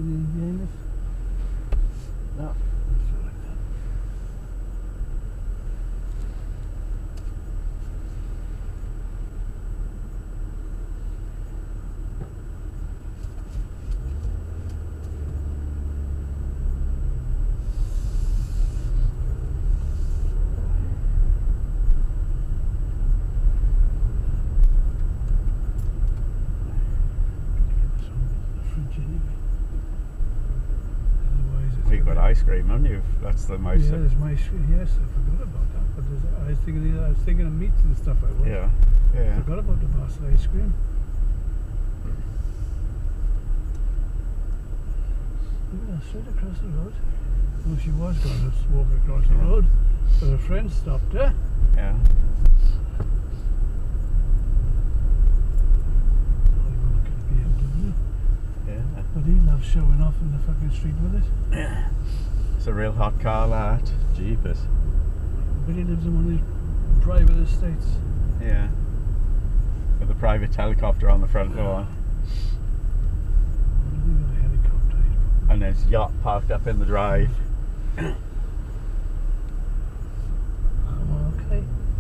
anything behind us? No. We got ice cream, haven't you? That's the most. Yeah, there's my yes, I forgot about that. But I was thinking of meats and stuff. I was. Yeah, yeah. I forgot about the bastard ice cream. Yeah, straight across the road. Well, she was going to walk across the road, but her friend stopped her. Yeah. Yeah. But he loves showing off in the fucking street with it. Yeah. It's a real hot car, that. Jeepers. But he lives in one of these private estates. Yeah. With a private helicopter on the front door. A helicopter. And there's yacht parked up in the drive. Okay.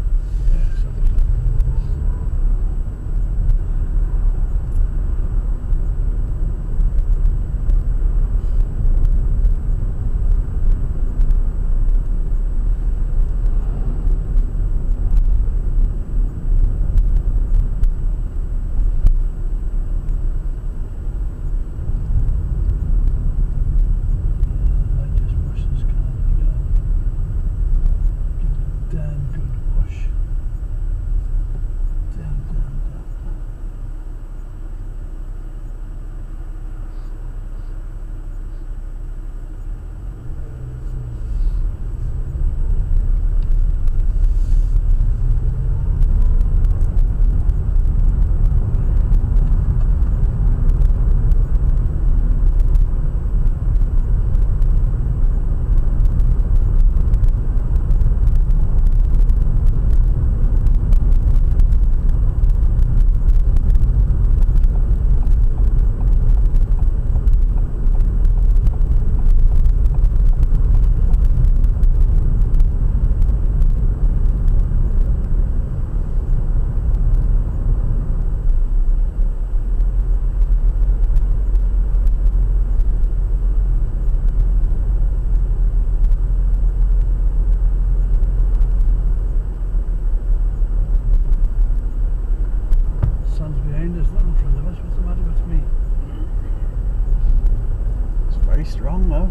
Strong though.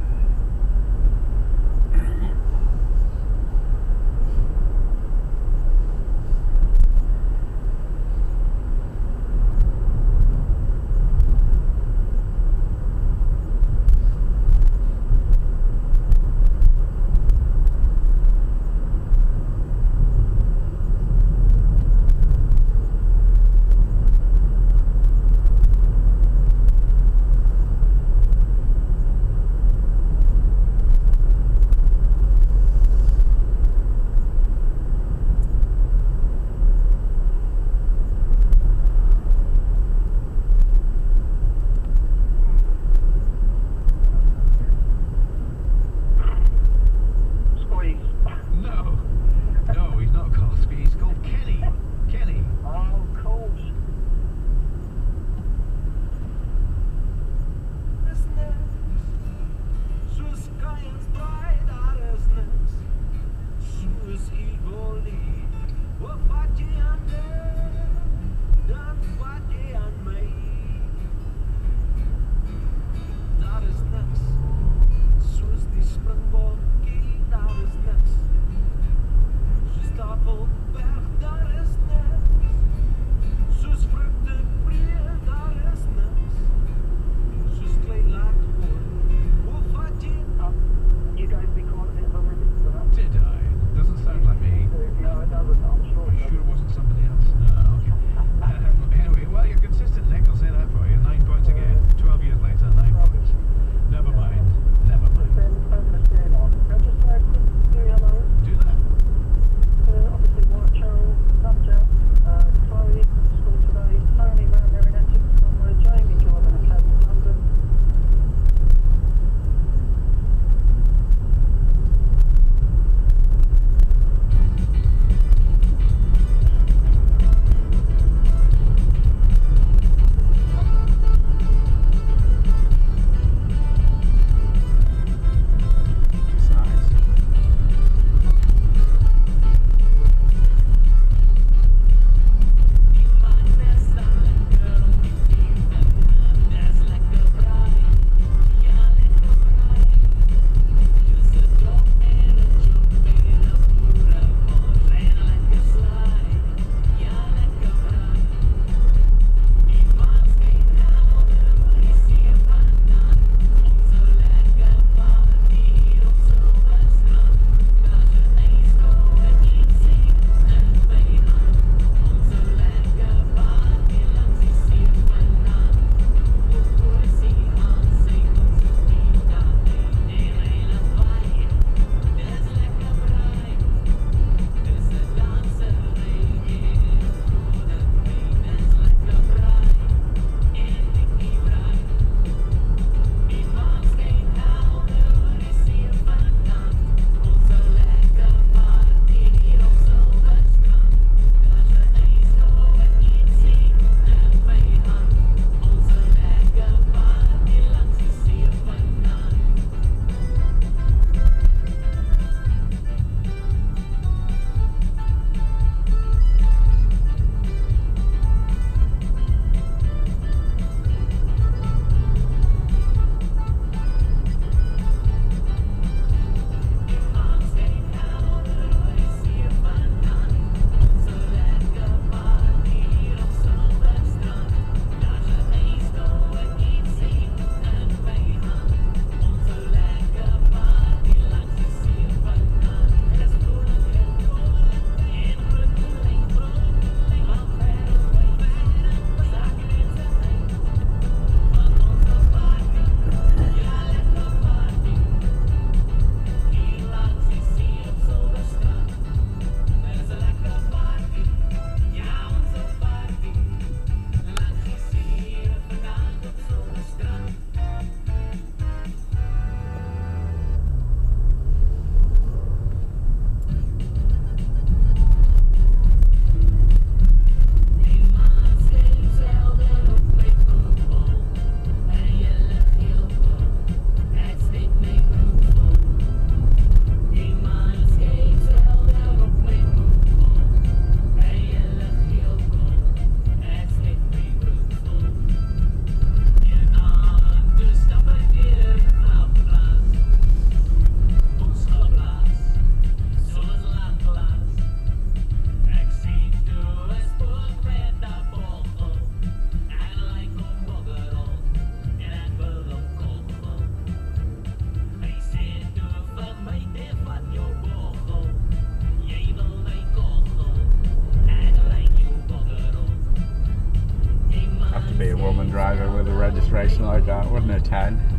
racing like that, wouldn't it? 10.